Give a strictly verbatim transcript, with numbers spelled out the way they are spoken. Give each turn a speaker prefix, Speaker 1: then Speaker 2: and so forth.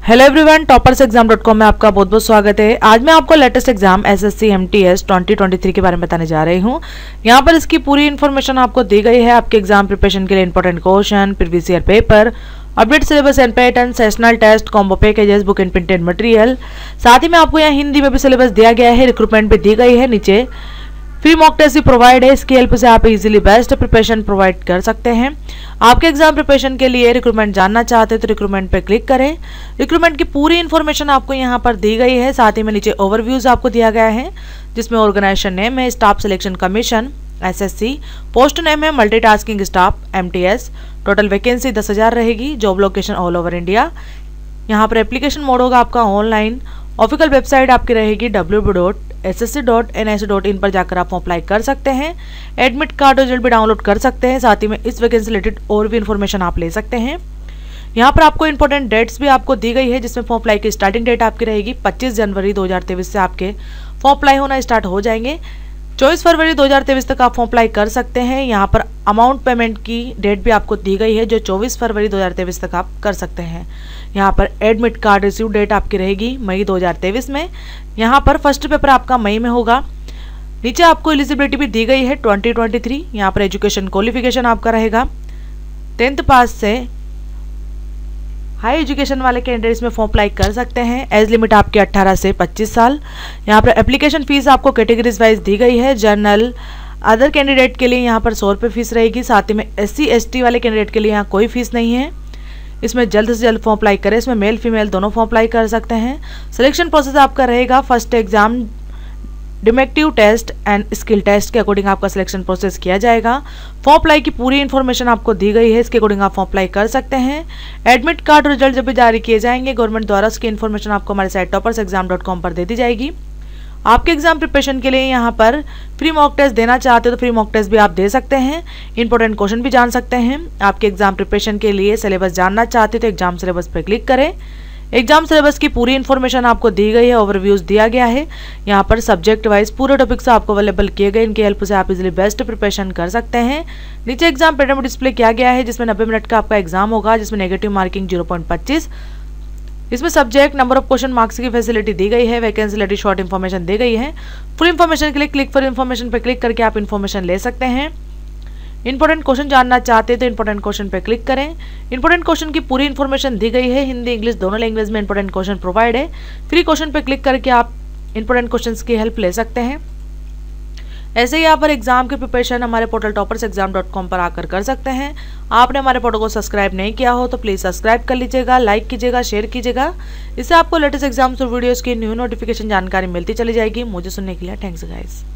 Speaker 1: Hello everyone, toppers exam dot com में आपका बहुत बहुत स्वागत है। आज मैं आपको latest exam SSC MTS twenty twenty three के बारे में बताने जा रही हूँ। यहाँ पर इसकी पूरी इन्फॉर्मेशन आपको दी गई है। आपके एग्जाम प्रिपरेशन के लिए important question, previous year paper, update syllabus and pattern, sessional test, combo packages, book and printed material. साथ ही में आपको यहाँ हिंदी में भी सिलेबस दिया गया है, रिक्रूटमेंट भी दी गई है। नीचे फ्री मॉक टेस्ट भी प्रोवाइड है, इसकी हेल्प से आप इजीली बेस्ट प्रिपरेशन प्रोवाइड कर सकते हैं। आपके एग्जाम प्रिपरेशन के लिए रिक्रूटमेंट जानना चाहते हैं तो रिक्रूटमेंट पे क्लिक करें। रिक्रूटमेंट की पूरी इन्फॉर्मेशन आपको यहाँ पर दी गई है। साथ ही में नीचे ओवरव्यूज आपको दिया गया है, जिसमें ऑर्गेनाइजेशन नेम है staff selection commission SSC, post name है multitasking staff MTS, total vacancy दस हजार रहेगी, job location all over India. यहाँ पर एप्लीकेशन मोड होगा आपका ऑनलाइन। ऑफिशियल वेबसाइट आपकी रहेगी W W W dot S S C dot N I C dot in पर जाकर आप अप्लाई कर सकते हैं। एडमिट कार्ड रिजल्ट भी डाउनलोड कर सकते हैं। साथ ही में इस वैकेंसी रिलेटेड और भी इन्फॉर्मेशन आप ले सकते हैं। यहाँ पर आपको इंपॉर्टेंट डेट्स भी आपको दी गई है, जिसमें फॉर्म अप्लाई की स्टार्टिंग डेट आपकी रहेगी पच्चीस जनवरी दो हज़ार तेईस से आपके फॉर्म अप्लाई होना स्टार्ट हो जाएंगे। चौबीस फरवरी दो हज़ार तेईस तक आप फॉर्म अप्लाई कर सकते हैं। यहाँ पर अमाउंट पेमेंट की डेट भी आपको दी गई है, जो चौबीस फरवरी दो हज़ार तेईस तक आप कर सकते हैं। यहाँ पर एडमिट कार्ड रिसीव डेट आपकी रहेगी मई दो हज़ार तेईस में। यहाँ पर फर्स्ट पेपर आपका मई में होगा। नीचे आपको एलिजिबिलिटी भी दी गई है ट्वेंटी ट्वेंटी थ्री। यहाँ पर एजुकेशन क्वालिफिकेशन आपका रहेगा टेंथ पास से हाई एजुकेशन वाले कैंडिडेट्स में फॉर्म अप्लाई कर सकते हैं। एज लिमिट आपके अट्ठारह से पच्चीस साल। यहाँ पर एप्लीकेशन फीस आपको कैटेगरीज वाइज दी गई है। जनरल अदर कैंडिडेट के लिए यहाँ पर सौ रुपये फीस रहेगी। साथ ही में एस सी एस टी वाले कैंडिडेट के लिए यहाँ कोई फीस नहीं है। इसमें जल्द से जल्द फॉर्म अप्लाई करें। इसमें मेल फीमेल दोनों फॉर्म अप्लाई कर सकते हैं। सिलेक्शन प्रोसेस आपका रहेगा फर्स्ट एग्जाम डिमेक्टिव टेस्ट एंड स्किल टेस्ट के अकॉर्डिंग आपका सिलेक्शन प्रोसेस किया जाएगा। फॉर्म अप्लाई की पूरी इन्फॉर्मेशन आपको दी गई है, इसके अकॉर्डिंग आप फॉर्म अप्लाई कर सकते हैं। एडमिट कार्ड रिजल्ट जब भी जारी किए जाएंगे गवर्नमेंट द्वारा, उसकी इन्फॉर्मेशन आपको हमारे site toppers exam dot com पर दे दी जाएगी। आपके एग्जाम प्रिपरेशन के लिए यहाँ पर फ्री मॉक टेस्ट देना चाहते हो तो फ्री मॉक टेस्ट भी आप दे सकते हैं। इंपॉर्टेंट क्वेश्चन भी जान सकते हैं। आपके एग्जाम प्रिपरेशन के लिए सिलेबस जानना चाहते हो तो एग्जाम सिलेबस पर क्लिक करें। एग्जाम सिलेबस की पूरी इन्फॉर्मेशन आपको दी गई है, ओवरव्यूज दिया गया है। यहाँ पर सब्जेक्ट वाइज पूरे टॉपिक्स आपको अवेलेबल किए गए, इनकी हेल्प से आप इजीली बेस्ट प्रिपरेशन कर सकते हैं। नीचे एग्जाम पैटर्न डिस्प्ले किया गया है, जिसमें नब्बे मिनट का आपका एग्जाम होगा, जिसमें नेगेटिव मार्किंग जीरो पॉइंट पच्चीस। इसमें subject number of question marks की फैसिलिटी दी गई है। वैकेंसी रिलेटेड शॉर्ट इन्फॉर्मेशन दी गई है। फुल इन्फॉर्मेशन के लिए क्लिक फॉर इन्फॉर्मेशन पर क्लिक करके आप इन्फॉर्मेशन ले सकते हैं। इंपॉर्टेंट क्वेश्चन जानना चाहते हैं तो इंपॉर्टेंट क्वेश्चन पे क्लिक करें। इंपॉर्टेंट क्वेश्चन की पूरी इन्फॉर्मेशन दी गई है। हिंदी इंग्लिश दोनों लैंग्वेज में इंपॉर्टेंट क्वेश्चन प्रोवाइड है। फ्री क्वेश्चन पे क्लिक करके आप इंपॉर्टेंट क्वेश्चंस की हेल्प ले सकते हैं। ऐसे ही यहाँ पर एग्जाम की प्रिपरेशन हमारे portal toppers exam dot com पर आकर कर सकते हैं। आपने हमारे पोर्टल को सब्सक्राइब नहीं किया हो तो प्लीज़ सब्सक्राइब कर लीजिएगा, लाइक कीजिएगा, शेयर कीजिएगा। इससे आपको लेटेस्ट एग्जाम्स और वीडियोज़ की न्यू नोटिफिकेशन जानकारी मिलती चली जाएगी। मुझे सुनने के लिए थैंक्स गाइस।